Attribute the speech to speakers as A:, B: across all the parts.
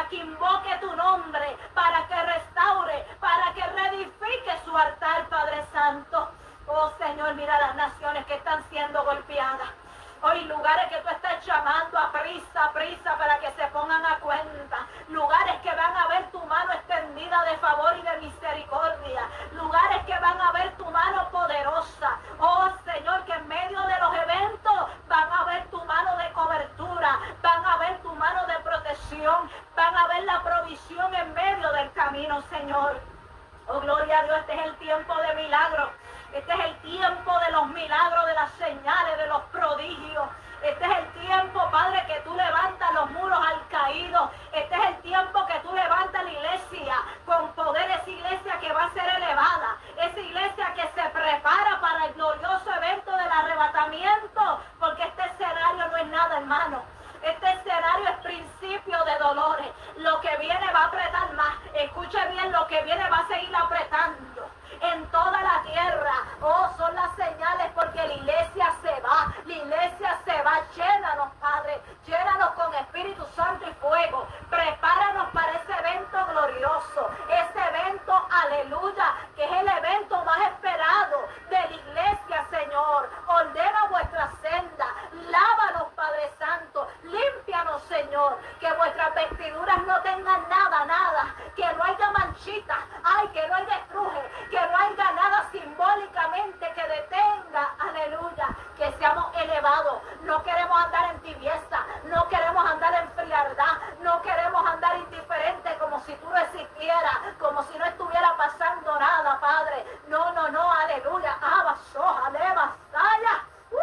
A: para que invoque tu nombre, para que restaure, para que reedifique su altar, Padre Santo. Oh Señor, mira las naciones que están siendo golpeadas. Hoy lugares que tú estás llamando a prisa, prisa, para que se pongan a cuenta. Lugares que van a ver tu mano extendida de favor y de misericordia. Lugares que van a ver tu mano poderosa. Oh Señor, que en medio de los eventos van a ver tu mano de cobertura. Van a ver tu mano de protección. Van a ver la provisión en medio del camino, Señor. Oh, gloria a Dios, este es el tiempo de milagros. Este es el tiempo de los milagros, de las señales, de los prodigios. Este es el tiempo, Padre, que tú levantas los muros al caído. Este es el tiempo que tú levantas la iglesia con poder, esa iglesia que va a ser elevada. Esa iglesia que se prepara para el glorioso evento del arrebatamiento. Porque este escenario no es nada, hermano. Este escenario es principio de dolores. Lo que viene va a apretar más. Escuche bien, lo que viene va a seguir apretando en toda la tierra. Oh, son las señales, porque la iglesia se va. La iglesia se va. Llénanos, Padre. Llénanos con Espíritu Santo y fuego. Prepáranos para ese evento glorioso. Ese evento, aleluya, que es el evento más esperado de la iglesia, Señor. Ordena vuestra senda. Lávanos, Padre Santo. Límpianos, Señor. Que vuestras vestiduras no tengan nada, nada. Que no haya manchitas. Ay, que no haya estruje. Que no haya nada simbólicamente que detenga, aleluya, que seamos elevados. No queremos andar en tibieza, no queremos andar en frialdad, no queremos andar indiferente como si tú no existieras, como si no estuviera pasando nada, Padre. No, no, no, aleluya. Abasoja, levasaya.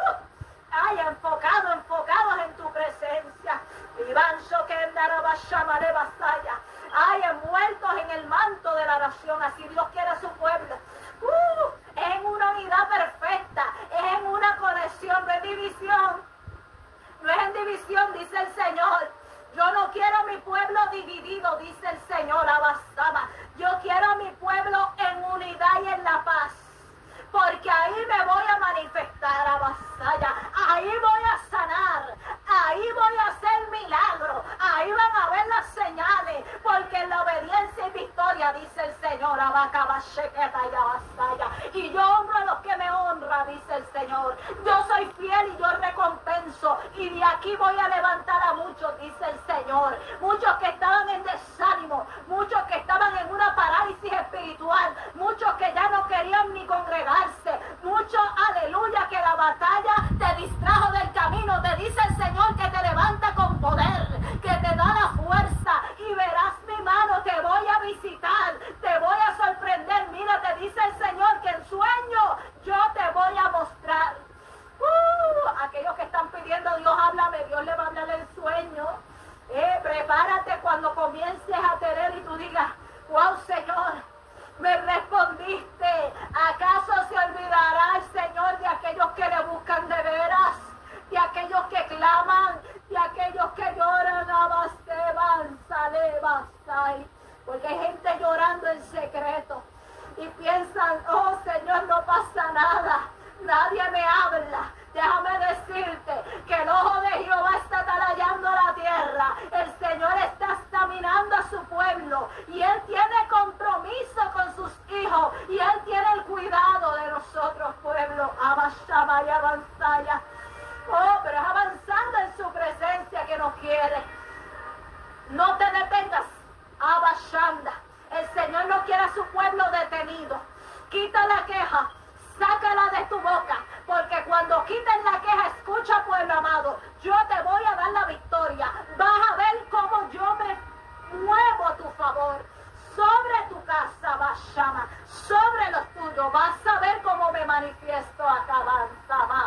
A: Ay, enfocados en tu presencia. Ivanso que andarabashama levasaya. Ay, envueltos en el manto de la oración, así Dios quiere a su pueblo. Es en una unidad perfecta, es en una conexión, no es división. No es en división, dice el Señor. Yo no quiero a mi pueblo dividido, dice el Señor, Abasama. Yo quiero a mi pueblo en unidad y en la paz. Porque ahí me voy a manifestar, Abasaya. Ahí voy a sanar. Ahí voy a hacer milagros. Ahí van a ver las señales. Porque en la obediencia y victoria, dice el Señor, Abacabashequeta y Abasaya. Y yo honro a los que me honran, dice el Señor. Yo soy fiel y yo recompenso. Y de aquí voy a levantar a muchos, dice el Señor. Muchos que estaban en desánimo. Muchos que estaban en una parálisis espiritual. Muchos que ya no querían ni congregar. Mucho, aleluya, que la batalla te distrajo del camino. Te dice el Señor que te levanta con poder, que te da la fuerza y verás mi mano. Te voy a visitar, te voy a sorprender. Mira, te dice el Señor que en sueño yo te voy a mostrar. Aquellos que están pidiendo, Dios háblame, Dios le va a hablar en sueño. Prepárate cuando comiences a tener y tú digas, wow, Señor, me respondiste. ¿Acaso se olvidará el Señor de aquellos que le buscan de veras? De aquellos que claman, de aquellos que lloran, porque hay gente llorando en secreto y piensan, oh Señor, no pasa nada, nadie me habla. Déjame decirte que el ojo de Jehová está atallayando la tierra. El Señor está examinando a su pueblo y Él tiene compromiso con sus hijos y Él tiene el cuidado de nosotros, pueblo. Abashama y avanzaya. Oh, pero es avanzando en su presencia que nos quiere. No te detengas. Abashanda. El Señor no quiere a su pueblo detenido. Quita la queja. Sácala de tu boca, porque cuando quiten la queja, escucha, pueblo amado, yo te voy a dar la victoria. Vas a ver cómo yo me muevo a tu favor sobre tu casa, Bashama, sobre los tuyos. Vas a ver cómo me manifiesto acá, Banzama.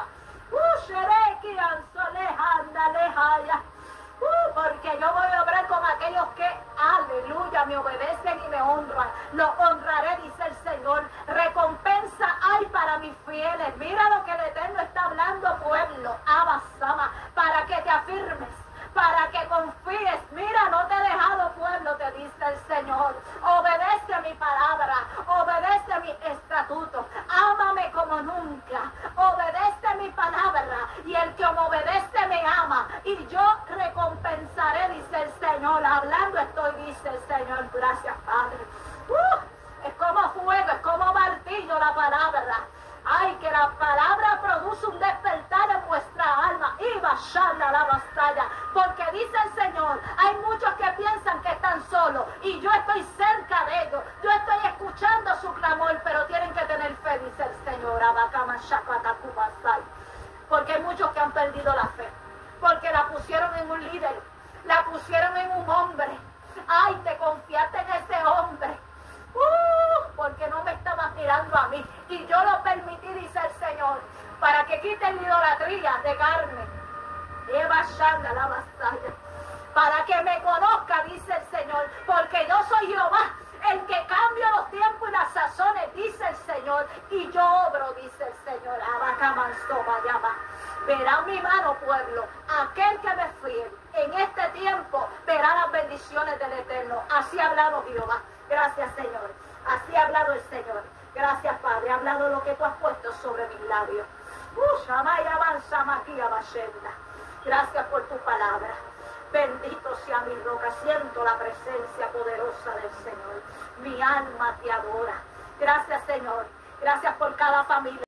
A: Porque yo voy a obrar con aquellos que, aleluya, me obedecen y me honran. Los honraré, dice el Señor. Recompensa hay para mis fieles. Mira lo que el Eterno está hablando, pueblo. Abasama, para que te afirmes, para que confíes. Mira, no te he dejado, pueblo, te dice el Señor. Obedece mi palabra, obedece mi estatuto. Ámame como nunca. Obedece mi palabra y el que me obedece me ama. Y yo recompensaré, dice el Señor. Hablando estoy piensan que están solos y yo estoy cerca de ellos, yo estoy escuchando su clamor, pero tienen que tener fe, dice el Señor. Porque hay muchos que han perdido la fe, porque la pusieron en un líder, la pusieron en un hombre. Ay, te confiaste en ese hombre, porque no me estabas mirando a mí, y yo lo permití, dice el Señor, para que quiten la idolatría de carne, la vasalla, para que me conozca, dice el Señor, porque yo soy Jehová, el que cambia los tiempos y las sazones, dice el Señor, y yo obro, dice el Señor. Verá mi mano, pueblo, aquel que me fíe en este tiempo verá las bendiciones del Eterno. Así ha hablado Jehová. Gracias, Señor. Así ha hablado el Señor. Gracias, Padre. Ha hablado lo que tú has puesto sobre mis labios. Gracias por tu palabra. Bendito sea mi roca. Siento la presencia poderosa del Señor. Mi alma te adora. Gracias, Señor. Gracias por cada familia.